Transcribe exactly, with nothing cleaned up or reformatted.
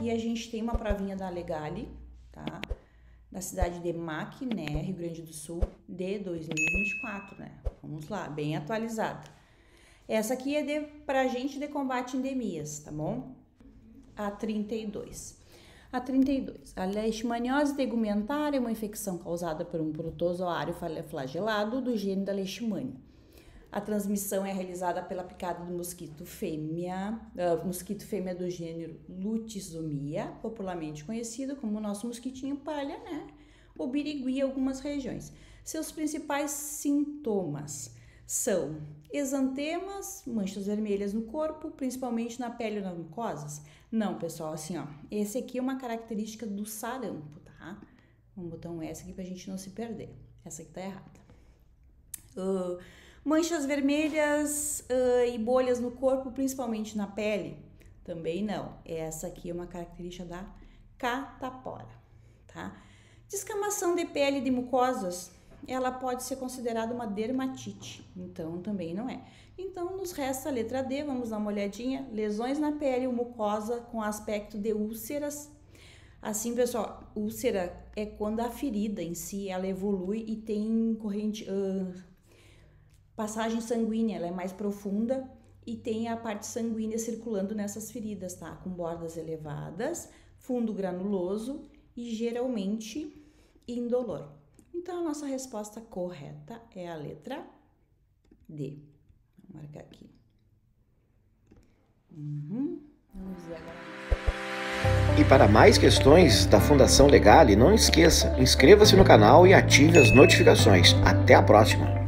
aqui a gente tem uma provinha da Legale, tá? Da cidade de Maquiné, Rio Grande do Sul, de dois mil e vinte e quatro, né? Vamos lá, bem atualizada. Essa aqui é de, pra gente de combate a endemias, tá bom? A trinta e dois. A trinta e dois. A leishmaniose tegumentar é uma infecção causada por um protozoário flagelado do gênero da leishmania. A transmissão é realizada pela picada do mosquito fêmea, uh, mosquito fêmea do gênero Lutisomia, popularmente conhecido como o nosso mosquitinho palha, né? O birigui em algumas regiões. Seus principais sintomas são exantemas, manchas vermelhas no corpo, principalmente na pele ou nas mucosas. Não, pessoal, assim, ó, esse aqui é uma característica do sarampo, tá? Vamos botar um S aqui pra gente não se perder. Essa aqui tá errada. Uh, manchas vermelhas uh, e bolhas no corpo, principalmente na pele? Também não. Essa aqui é uma característica da catapora, tá? Descamação de pele de mucosas, ela pode ser considerada uma dermatite, então também não é. Então nos resta a letra D, vamos dar uma olhadinha. Lesões na pele ou mucosa com aspecto de úlceras. Assim, pessoal, úlcera é quando a ferida em si, ela evolui e tem corrente, uh, passagem sanguínea, ela é mais profunda e tem a parte sanguínea circulando nessas feridas, tá? Com bordas elevadas, fundo granuloso e geralmente indolor. Então, a nossa resposta correta é a letra D. Vou marcar aqui. Uhum. Vamos ver agora. E para mais questões da Fundação Legale, não esqueça, inscreva-se no canal e ative as notificações. Até a próxima!